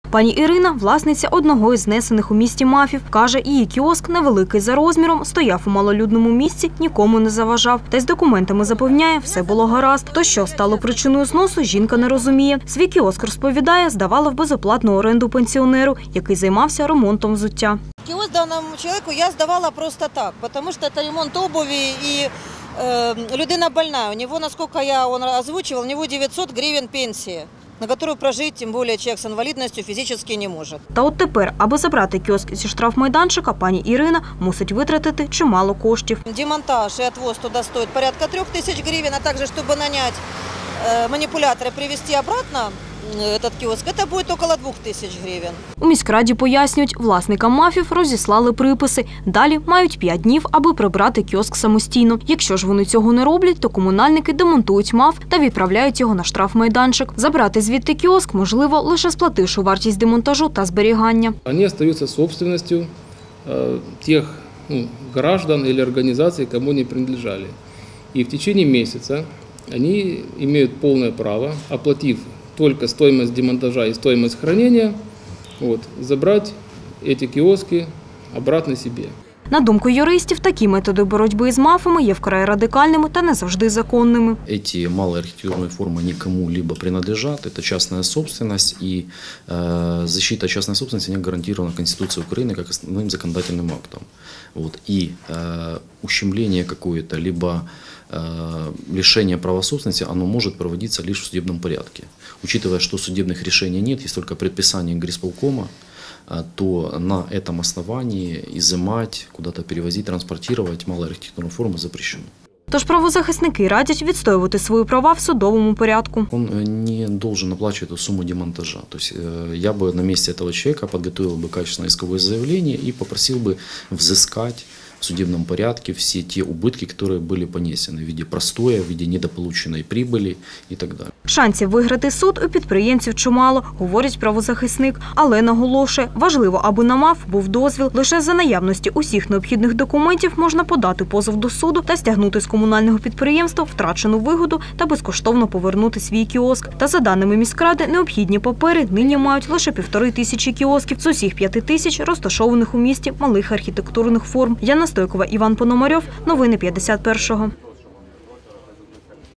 Пані Ірина – власниця одного із знесених у місті МАФів. Каже, її кіоск, невеликий за розміром, стояв у малолюдному місці, нікому не заважав. Та й з документами запевняє, все було гаразд. То що стало причиною зносу, жінка не розуміє. Свій кіоск, розповідає, здавала в безоплатну оренду пенсіонеру, який займався ремонтом взуття. Киоск данному человеку я сдавала просто так, потому что это ремонт обуви и людина больная. У него, насколько он озвучивал, у него 900 гривен пенсии, на которую прожить, тем более человек с инвалидностью, физически не может. Та от тепер, аби забрати кіоск зі штрафмайданчика, пані Ірина мусить витратити чимало коштів. Демонтаж и отвоз туда стоит порядка 3000 гривен, а также, чтобы нанять манипулятора, привезти обратно этот кіоск, це буде около 2000 гривень. У міськраді пояснюють, власникам МАФів розіслали приписи. Далі мають 5 днів, аби прибрати кіоск самостійно. Якщо ж вони цього не роблять, то комунальники демонтують МАФ та відправляють його на штрафмайданчик. Забрати звідти кіоск можливо, лише сплативши вартість демонтажу та зберігання. Вони залишаються собственністю тих граждан або організацій, кому вони принадлежали. І в течение місяця вони мають повне право, оплатив только стоимость демонтажа и стоимость хранения, забрать эти киоски обратно себе. На думку юристів, такі методи боротьби з МАФами є вкрай радикальними та не завжди законними. Эти малые архитектурные формы никому либо принадлежат, это частная собственность, и защита частной собственности не гарантирована Конституцией Украины как основным законодательным актом. И ущемление какое-то, либо лишение права собственности, оно может проводиться лишь в судебном порядке. Учитывая, что судебных решений нет, есть только предписание горисполкома, то на этом основании изымать, куда-то перевозить, транспортировать малые архитектурные формы запрещено. Тож правозахисники радять відстоювати свої права в судовому порядку. Он не должен оплачивать эту сумму демонтажа. То есть я бы на месте этого человека подготовил бы качественное исковое заявление и попросил бы взыскать в судебном порядке все те убытки, которые были понесены в виде простоя, в виде недополученной прибыли и так далее. Шансів виграти суд у підприємців чимало, говорить правозахисник. Але наголошує, важливо, аби на МАФ був дозвіл. Лише за наявності усіх необхідних документів можна подати позов до суду та стягнути з комунального підприємства втрачену вигоду та безкоштовно повернути свій кіоск. Та за даними міськради, необхідні папери нині мають лише 1500 кіосків з усіх 5000 розташованих у місті малих архітектурних форм. Яна Стойкова, Іван Пономарьов. Новини 51-го.